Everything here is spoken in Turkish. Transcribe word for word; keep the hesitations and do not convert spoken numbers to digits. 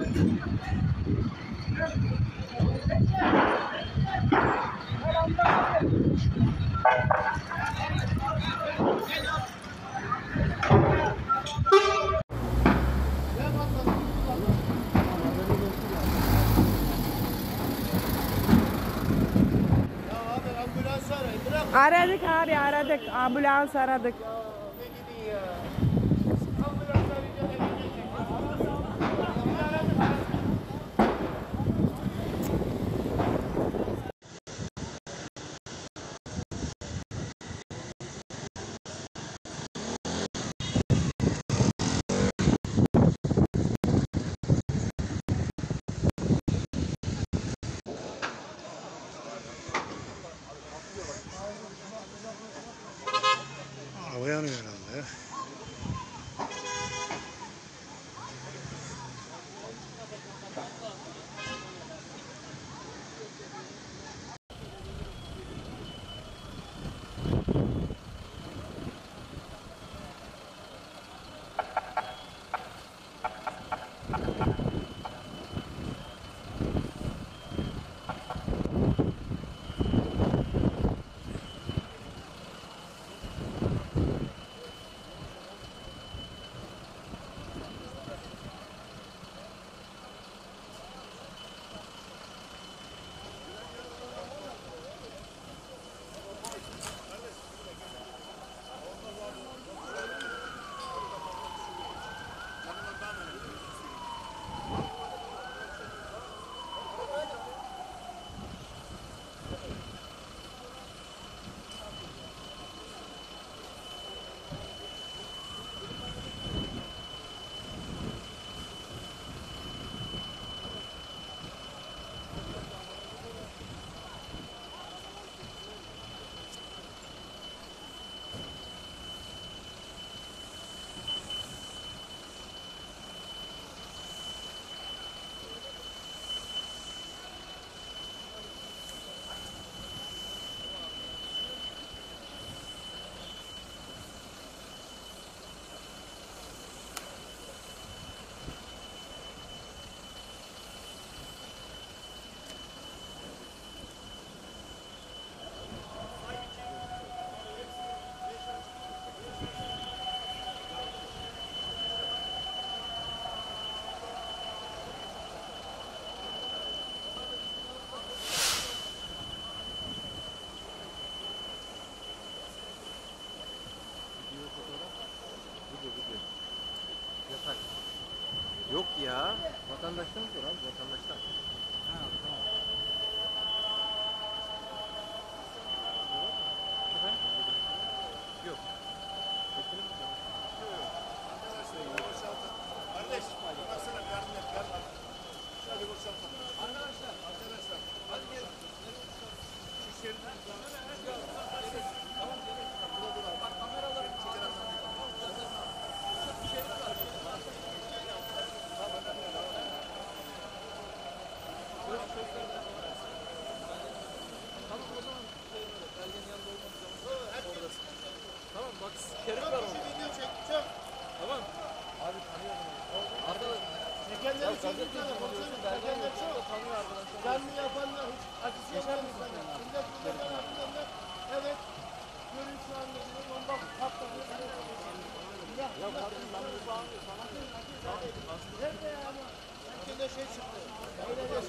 Aradık abi, aradık. Ambulans aradık. Araba yanıyor herhalde. Yatak. Yok ya. Vatandaştan sor abi, vatandaştan. Ha, tamam. Yok. Arkadaşlar boşaltın. Kardeş, baksana bir yardım et. Gel. Hadi boşaltın. Arkadaşlar, arkadaşlar. Hadi gelin. Şu şeriden. Tamam, gelin. Burada dur abi. Bak kameraları çeker aslında. Şu şeriden var. Tamam o zaman belgenin yanında olmayacağım. Oradasın. Tamam bak şerit var orada. Video çek, çek. Tamam. Abi tanıyorum. Arkadaşlar. Çekenleri çekin sana. Çekenleri çok. Tanıyor arkadaşlar. Canlı yapanlar hiç acısı yaşar mı sana? Millet bunlardan hakkında. Evet. Görün şu anda. Ondan patladı. Ya kardeşim ben bunu bağırmıyorum. Sana nerede ya ama? Ülkede şey çıktı. Öyle de